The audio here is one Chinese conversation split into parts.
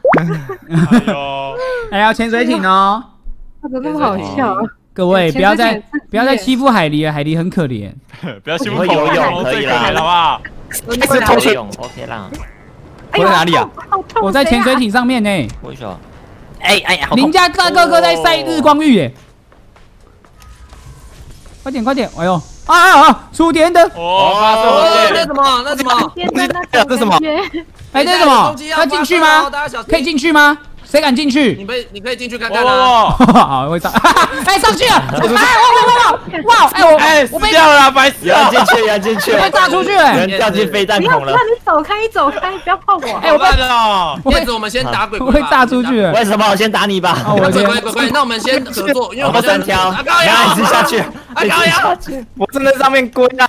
哎呦， 哎呀，潜水艇哦！ 怎么那么好笑？ 各位不要再欺负海狸了，海狸很可怜。 不要欺负恐龙，最可怜好不好？ 是偷水泳 OK 啦。 我在哪里啊？我在潜水艇上面呢。 为什么？哎，好痛！ 邻家大哥哥在晒日光浴耶！快点快点！哎呦触电灯！ 哦， 那什么？ 这什么？ 哎，这是什么？要进去吗？可以进去吗？谁敢进去？ 你可以进去看看啊！ 好，会上。哎，上去了！哇！哎，我死掉了，白死了！ 要进去！ 被炸出去了！ 人掉进飞弹孔了！ 你走开，不要碰我！ 哎，我烂了！ 叶子，我们先打鬼， 我被炸出去了。 为什么？我先打你吧！ 鬼，那我们先合作，因为我们 3条， 你吃下去， 高阳， 我正在上面滚啊！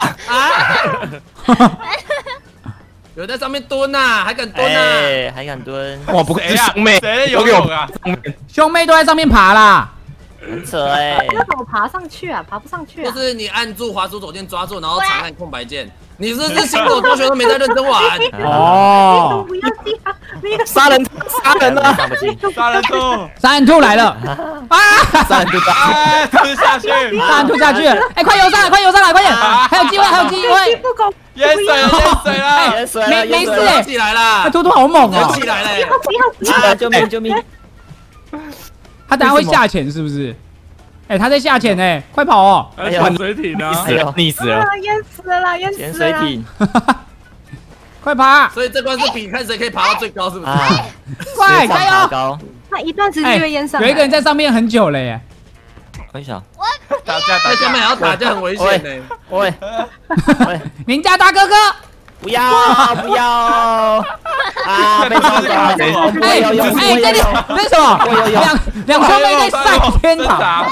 有在上面蹲呐，还敢蹲呐？ 还敢蹲？ 我不是兄妹，谁游泳啊？ 兄妹都在上面爬啦， 很扯哎！ 要怎么爬上去啊？爬不上去啊！ 就是你按住滑鼠左键抓住，然后长按空白键。你是不是新手同学都没在认真玩？ 哦， 不要这样！ 杀人啊！ 杀人兔来了！啊！ 杀人兔吞下去！ 杀人兔下去了！哎，快游上来，快点！还有机会！ 淹水了！ 没事起来了！ 兔兔好猛哦！ 起来了！ 救命！ 他等下会下潜是不是？哎，他在下潜哎，快跑哦！ 潜水艇呢？ 溺死了！ 淹死了！ 潜水艇， 快爬！ 所以这关是比看谁可以爬到最高，是不是？ 快加油！ 那一段时间就会淹上。 有一个人在上面很久了耶。 为啥？ 打架在下面还要打架，很危险呢。 喂， 邻家大哥哥， 不要啊！被抓走！ 哎，这里那什么？两兄妹在晒天堂。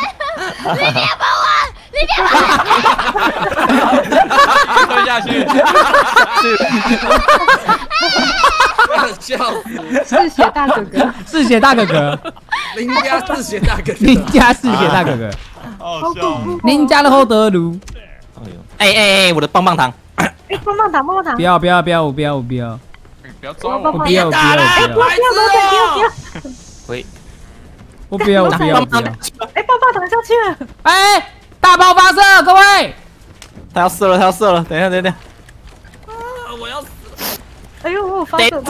你吞下去！ 笑死！ 嗜血大哥哥， 嗜血大哥哥， 邻家嗜血大哥哥， 邻家嗜血大哥哥， 好笑！ 邻家的厚德炉。 哎，我的棒棒糖！ 哎，棒棒糖！ 不要！ 不要抓我！ 不要！ 喂， 我不要！ 哎，棒棒糖下去了！ 哎，大爆发射，各位！ 他要射了！等一下！ 我要死！ 哎呦，我发射！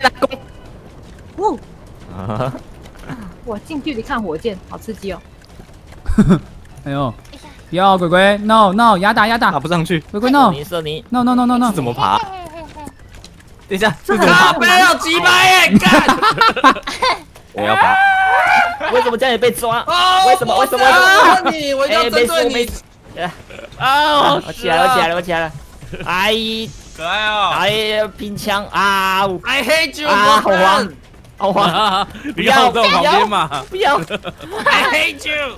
我近距离看火箭，好刺激哦！ 哎呦，不要鬼鬼 ，no，压打， 爬不上去， 鬼鬼 no， no，怎么爬？等一下， 这怎么爬？不要击败耶！干！ 我要爬。为什么这样也被抓？为什么？ 你，我一定要针对你！ 我起来了！哎， 可爱哦！ 哎，拼枪啊 ！I hate you！ 好慌！ 不要在我旁边嘛！ 不要 ！I hate you！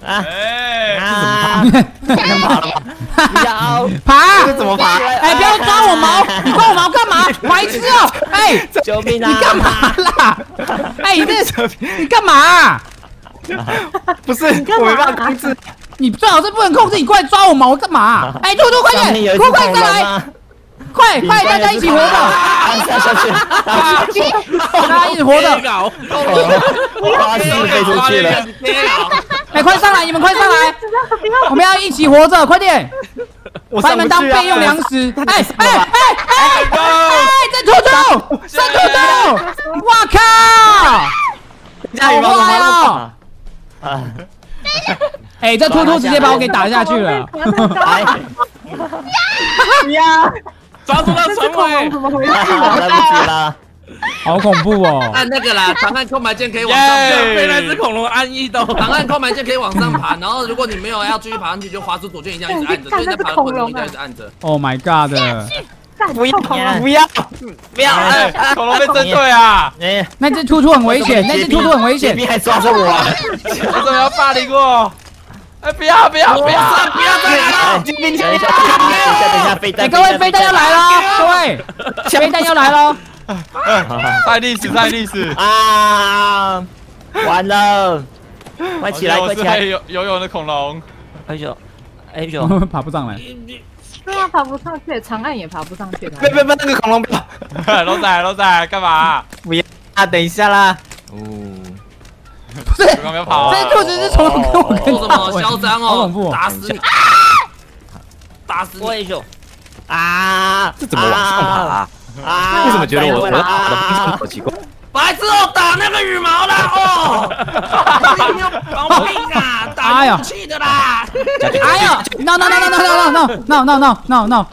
能爬了吗？不要爬！ 怎么爬？ 哎，不要抓我毛！你抓我毛干嘛？白痴哦！哎， 救命啊！ 你干嘛啦？哎，你干嘛？ 不是，我没办法控制。 你最好是不能控制，你过来抓我毛干嘛？哎，兔兔快点，快上来！快，大家一起活着！ 下去！ 大家一起活着！ 花式飞出去了！ 哎，快上来！你们快上来！我们要一起活着，快点！把你们当备用粮食！哎！这兔兔！我靠！好坏哦！哎，这兔兔直接把我给打下去了！ 呀！ 抓住那船尾！ 怎么回事？ 来不及了！ 好恐怖哦！ 按那个啦，长按空白键可以往上爬。 被那只恐龙按一刀。 长按空白键可以往上爬，然后如果你没有要继续爬上去，就滑出左键一下一直按着，所以在爬的过程中一定要一直按着。 Oh my god！ 不要！ 恐龙被针对啊！ 那只兔兔很危险， 你还抓着我！ 为什么要霸凌我？哎，不要再来了！ 等一下，飞弹！ 各位，飞弹要来了！各位，飞弹要来了！ 太历史啊！完了！快起来！ 游泳的恐龙！ 哎呦！ 爬不上来。 对啊，爬不上去，长按也爬不上去。 别，那个恐龙不要！ 龙仔，干嘛？ 不要啊！等一下啦！ 不是， 不要跑！ 这兔子是从头跟我跟做什么嚣张哦？ 好恐怖！ 打死你！打死你！ 我也有啊！ 这怎么往上爬？为什么觉得我的好奇怪？ 白痴哦，打那个羽毛啦！哦，你有毛病啊！打武器的啦！ 哎呀 ！No no no no no no no no no no no no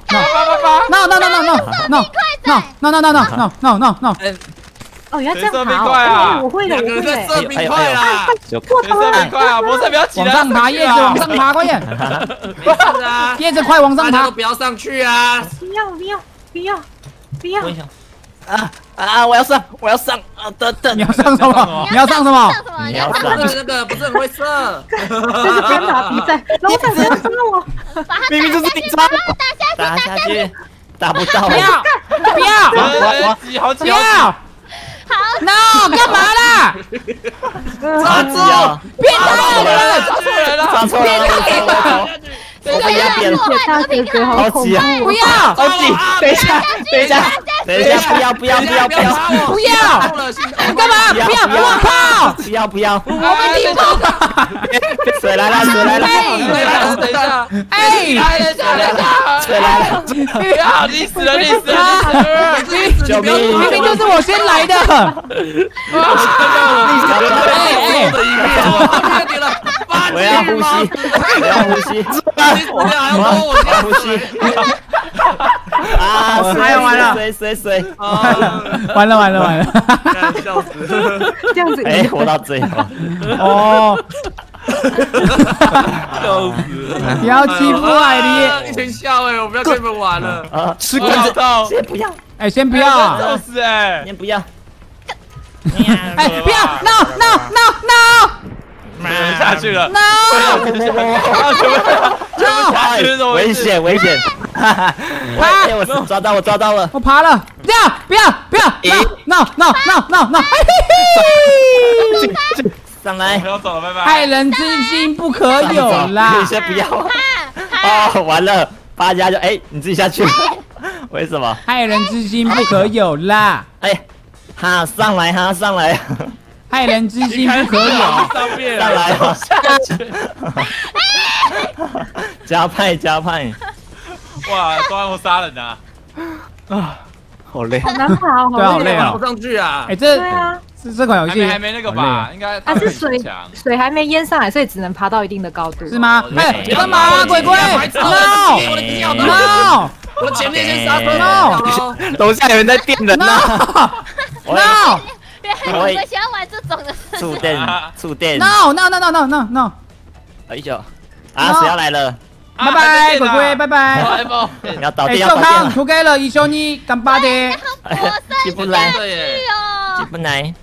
no no！ 哦，原来这样谁射冰爬块啊哦！我会的， 两个人在我会的。 射冰块啦！ 过头了谁射冰，块啊？不是，不要起来！ 往上爬，叶子往上爬，快点！ 没事啊， 叶子快往上爬大家都！不要上去啊！ 不要不要不要不要！ 我也想啊！我要上啊！等你要上什么？你要上什么？ 你要上那个不是很会射， 这是鞭打比赛，老板不要抓我！ 明明就是你抓的。 打下去，打不到。 不要！不要！ 挤好挤！ 不要！No！ 干嘛啦？ 抓住！ 变态了！ 抓错人了！ 抓错了！我被压扁了， 大哥哥好恐怖！ 不要！ 好挤！等一下， 不要！ 不要！干嘛？不要！我靠！ 不要！ 我被踢爆了！ 水来了！ 等一下！ 哎！ 水来了！ 不要！你死了！ 救命！ 明明就是我先来的！ 我要呼吸！我要呼吸！啊！完了！水！ 完了！ 笑死！ 这样子， 哎，活到最后。 哦， 笑死！ 不要欺负海狸！ 一群笑哎，我不要跟你们玩了。 啊！ 吃我好痛！ 先不要， 哎，先不要！ 揍死哎！ 先不要。 哎，不要 ！No！ 下去了！ 危险！哎，我抓到了！ 我爬了！不要 ！No！ 上来不！要走了，拜拜！ 害人之心不可有啦你！先不要！哦，完了，大家就你自己下去。为什么？ 害人之心不可有啦！ 上来！ 害人之心不可有！ 上面上来！ 下去！ 加派！ 哇，都让我杀人啊！ 好累。 好难爬， 对啊好累啊跑不上去啊！ 哎， 对啊， 这款游戏还没那个吧？应该是水还没淹上来，所以只能爬到一定的高度。 是吗？哎，干嘛啊，鬼鬼 No！ ！No！ 我前面先刹车。 楼下有人在电人呢。 No！ 我喜欢玩这种的事。 触电！ No！ 哎呦！谁要来了？ 拜拜，鬼鬼，拜拜。 你要倒哎， 电， 寿康，出给了一緒に干巴的。 进不来， 对耶！ 进不来。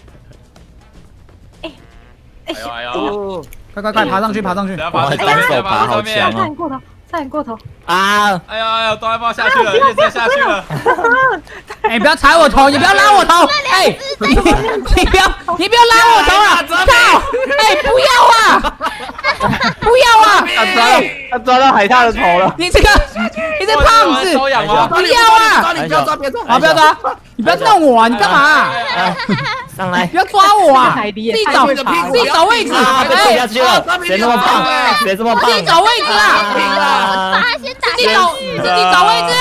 哎呦！ 快，爬上去！ 不要我爬上单手爬好强差点过头，差点过头。 啊！ 哎呦，哆啦 A 梦下去了，叶子下去了。 哎，不要踩我头，你不要拉我头！哎，你不要拉我头了！操！哎，不要啊！不要啊！ 他抓到海獭的头了。 你这胖子！ 收养吗？ 不要啊！ 你不要抓，别抓！ 好，不要抓！你不要弄我啊！你干嘛？ 上来！ 不要抓我啊！自己找位置！ 被下去了，谁那么胖？谁这么胖？ 自己找位置啊！ 把他先打自己找位置！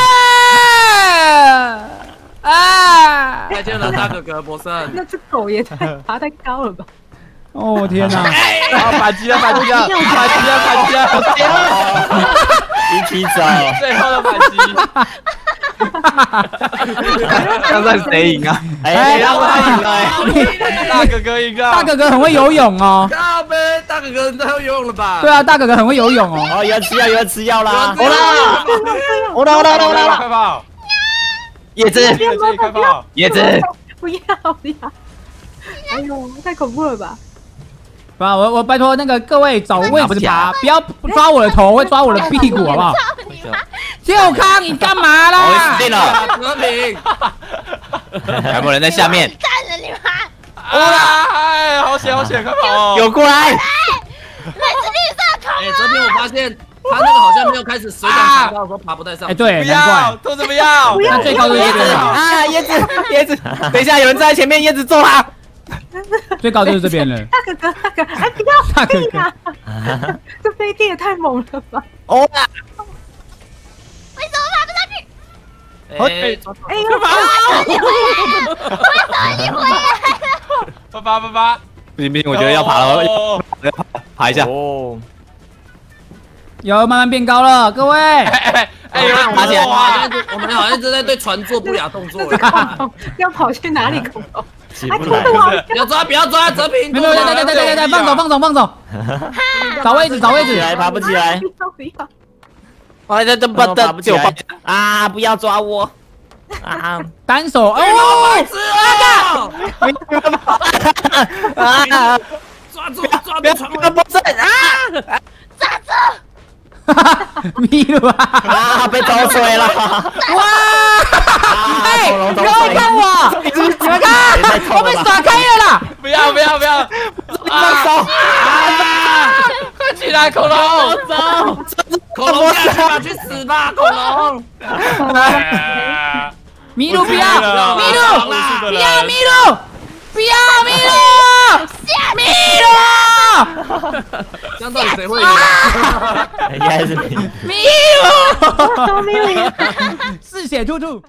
啊！ 再见了，大哥哥，博胜。 那只狗也爬太高了吧？ 哦天哪！ 反击了！ 一起走！ 最后的反击。 这算谁赢啊？ 哎，让他赢了！ 大哥哥赢了。 大哥哥很会游泳哦。 靠呗，大哥哥，你太会游泳了吧？ 对啊，大哥哥很会游泳哦。 哦，有人吃药啦！ 我啦！ 快跑！ 叶子， 快跑！ 叶子， 不要！哎呦，太恐怖了吧！ 我拜托那个各位找位置爬，不要抓我的头，会抓我的屁股，好不好？秀康，你干嘛啦？ 我死定了！ 和平， 有没有人在下面？ 干了你妈！ 哇！哎，好险，快跑！ 有过来！ 那是绿色恐哎，这边我发现他那个好像没有开始水涨船高的时候爬不太上。 哎，对， 不难怪要，兔子不要！ 那最高的叶子啊，叶子，等一下，有人在前面，叶子揍他！ 最高就是这边了。 大哥哥，大哥，哎，不要飞啊！这飞碟也太猛了吧！ 哦， 为什么爬不上去？ 哎， 哎呦， 爸爸爸爸， 不行不行，我觉得要爬了，要爬一下。 哦， 有慢慢变高了，各位。 哎，有人爬起来我们好像一直在对船做不了动作。 要跑去哪里？恐龙？哎， 起不来。 拖着我！ 不要抓，泽平。 没有，对，放手。找位置。 起来，爬不起来。 不要！ 哎，这爬不起来啊！不要抓我啊！ 单手哦， 啊！ 抓住船尾！ 不是啊！ 迷路啊！ 啊！被走水了！ 哇！哎，各位看我，你们看，我被甩开了啦！ 不要！放手！快起来，恐龙！ 恐龙下去吧，去死吧，恐龙！ 迷路不要，迷路！ 这样到底谁会赢？ 应该是你。 蜜露，嗜血兔兔。